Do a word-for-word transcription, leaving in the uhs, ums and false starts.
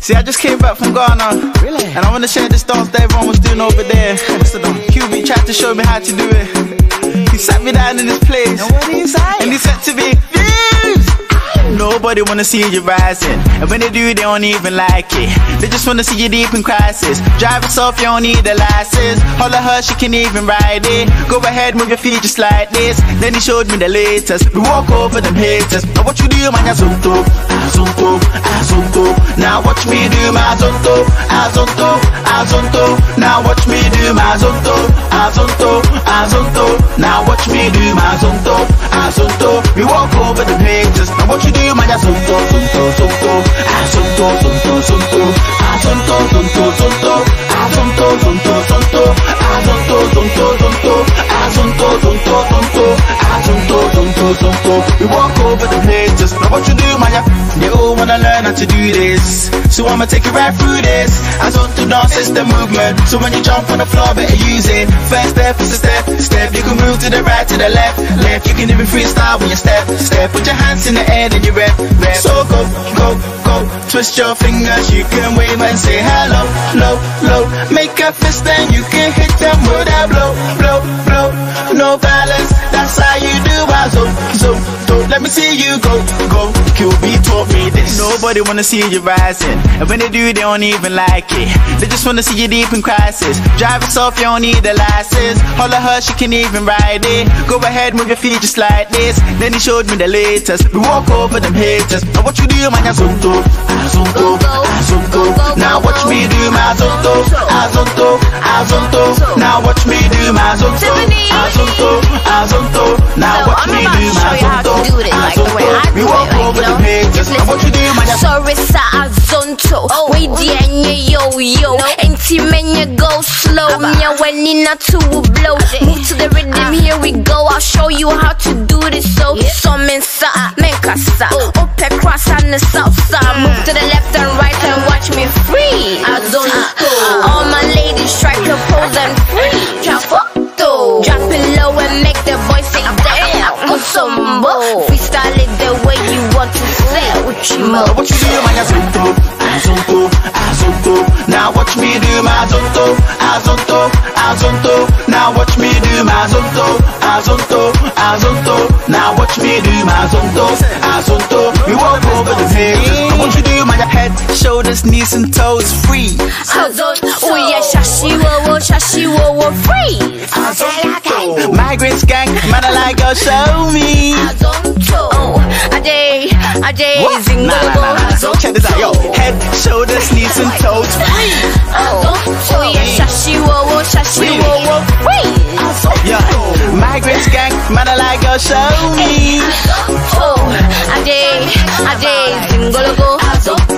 See, I just came back from Ghana. Really? And I want to share this dance that everyone was doing over there. What's the dance? Q B tried to show me how to do it. He sat me down in this place. And what did he say? And he said to me, Views! Nobody wanna see you rising, and when they do, they don't even like it. They just wanna see you deep in crisis. Drive it off, you don't need a license. Holla her, she can even ride it. Go ahead, move your feet just like this. Then he showed me the latest. We walk over them haters. Now what you do, man, Azonto, Azonto, Azonto. Now watch me do my Azonto, Azonto, Azonto. Now watch me do my Azonto, Azonto, Azonto. Now watch me do my Azonto, Azonto. We walk over them haters. Now what you do, man, Azonto, Zonto, Zonto, Azonto, Zonto, Zonto, Azonto, Zonto, Zonto, Azonto, Zonto, Zonto, Azonto, Zonto, Zonto, Azonto, Zonto, Zonto, Azonto, Zonto, Zonto. We walk over the haters. Now what you do, man? They all wanna learn how to do this, so I'ma take you right through this. Azonto dance is the movement, so when you jump on the floor, better use it. First step is a step, step. You can move to the right, to the left, left. You can even freestyle when you step, step. Put your hands in the air, then you rep, rep. So go, go, go. Twist your fingers, you can wave and say hello, low, low. Make a fist and you can hit them with a blow, blow, blow. No balance, that's how you do Azonto. Let me see you go, go. Q B taught me this. Nobody wanna see you rising, and when they do, they don't even like it. They just wanna see you deep in crisis. Drive it off, you don't need a license. Holla her, she can even ride it. Go ahead, move your feet just like this. Then he showed me the latest. We walk over them haters. Now what you do, man, Azonto, Azonto, Azonto. Now watch me do my Azonto, Azonto, Azonto. Now watch me do my Azonto, Azonto, Azonto. Now watch me do my Azonto, Azonto. We walk over them haters. Now what you do, man, sorry, sa Azonto. Wait, yeah, yo, yo. Enti menya go slow. Nya when in a two blow. Move to the rhythm, here we go. I'll show you how to do this. So, so men sa, men kasa. Up across on the south side. Move to the left and right and watch me free. Azonto. All my ladies try to pose and free. Photo. Drop it low and make the boys say damn. Osombo. Freestyle it the way you want to say. Uchimo. What you do, man, Azonto, Azonto, Azonto. Now watch me do my Azonto, Azonto, Azonto. Now watch me do my Azonto, Azonto, Azonto. Now watch me do my Azonto, Azonto. We walk over the haters. What you do, man? Head, shoulders, knees and toes free. Azonto. Oh yeah, shashi wo wo, shashi wo wo free. Azonto. Migrants gang, man, I like your show me. Azonto. Oh, Ade, Ade, Zingo. Nah, nah, nah, nah. Check this out, yo. Head, shoulders, knees and toes free. Oh, oh yeah, shashi wo wo, shashi wo wo free. Yeah, migrants gang, man, I like your show me. Oh, Ade, Ade, Zingo.